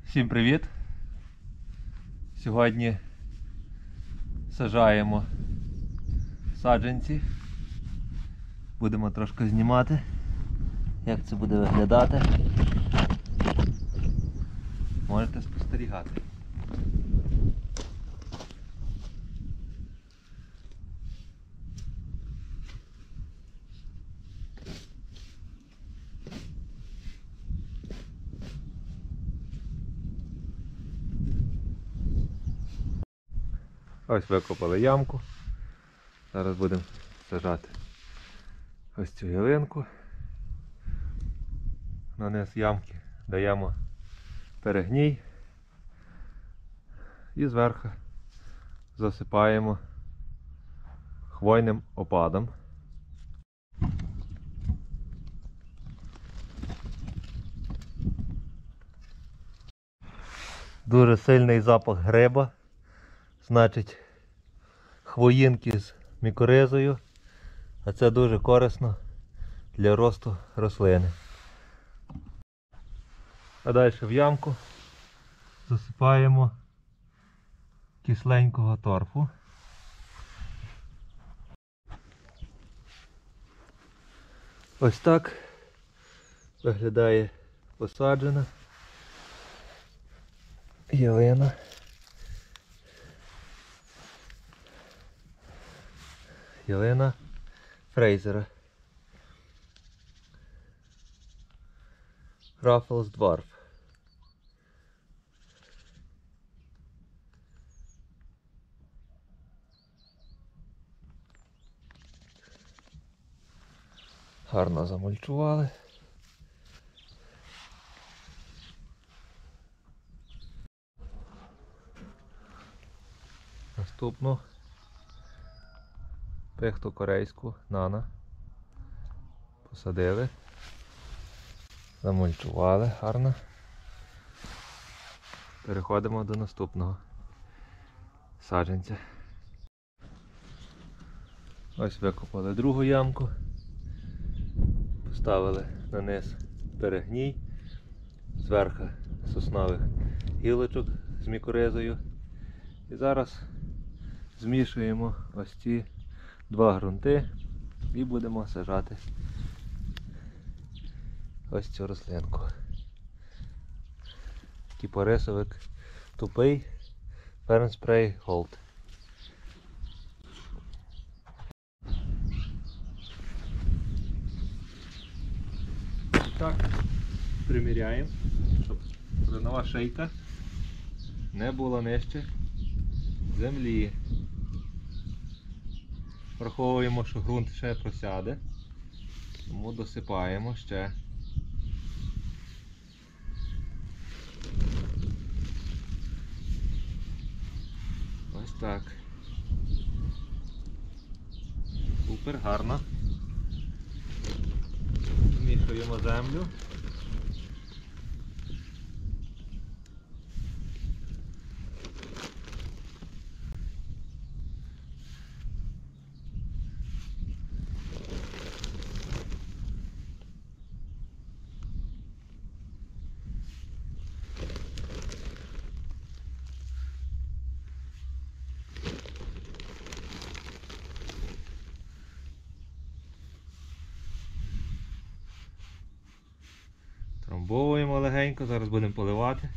Всім привіт! Сьогодні саджаємо саджанці. Будемо трошки знімати, як це буде виглядати. Можете спостерігати. Ось викопали ямку. Зараз будемо сажати ось цю ялинку. На низ ямки даємо перегній і зверху засипаємо хвойним опадом. Дуже сильний запах гриба. Значить, хвоїнки з мікоризою, а це дуже корисно для росту рослини. А далі в ямку засипаємо кисленького торфу. Ось так виглядає посаджена ялина. Ялина Фрейзера. Raffles Dwarf. Гарно замульчували. Наступну пихту корейську нана посадили, замульчували гарно. Переходимо до наступного саджанця. Ось викопали другу ямку, поставили на низ перегній, зверху соснових гілочок з мікоризою. І зараз змішуємо ось ці два ґрунти і будемо сажати ось цю рослинку. Кіпарисовик тупий Fern Spray Gold. І так приміряємо, щоб коренова шийка не була нижче землі. Враховуємо, що ґрунт ще просяде, тому досипаємо ще. Ось так. Супер, гарно. Змішуємо землю. Трамбовуємо легенько, зараз будемо поливати.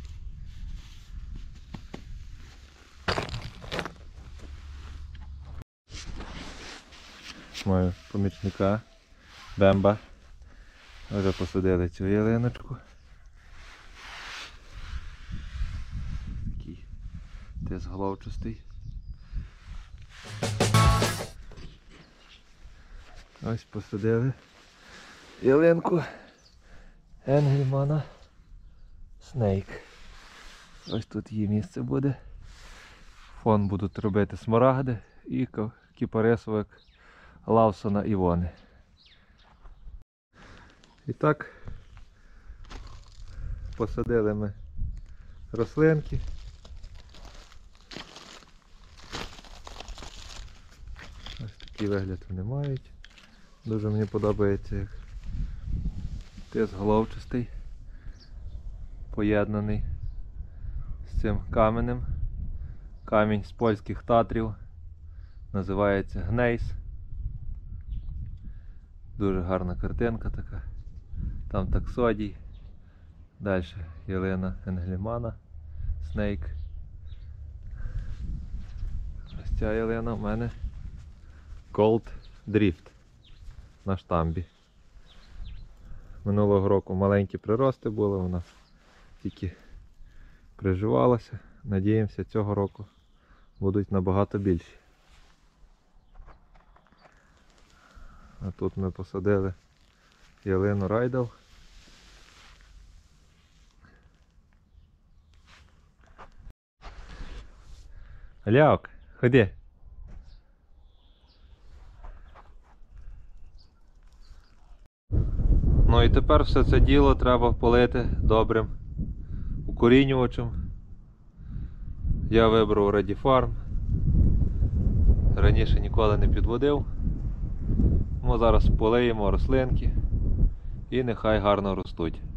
Маю помічника Бемба. Вже посадили цю ялиночку. Такий тисголовчастий. Ось посадили ялинку Енгельмана Снейк. Ось тут її місце буде. Фон будуть робити смарагди і кіпарисовик Лавсона Івони. І так посадили ми рослинки. Ось такий вигляд вони мають. Дуже мені подобається, як тисголовчастий, поєднаний цим каменем. Камінь з польських Татрів. Називається Гнейс. Дуже гарна картинка така. Там таксодій. Далі ялина Енглімана. Снейк. Ось ця ялина в мене Gold Drift на штамбі. Минулого року маленькі прирости були, вона тільки приживалася. Надіємося, цього року будуть набагато більші. А тут ми посадили ялину Райдал. Ляок, ходи. Ну і тепер все це діло треба полити добрим укорінювачем. Я вибрав Ready-Farm. Раніше ніколи не підводив. Ми зараз полиємо рослинки і нехай гарно ростуть.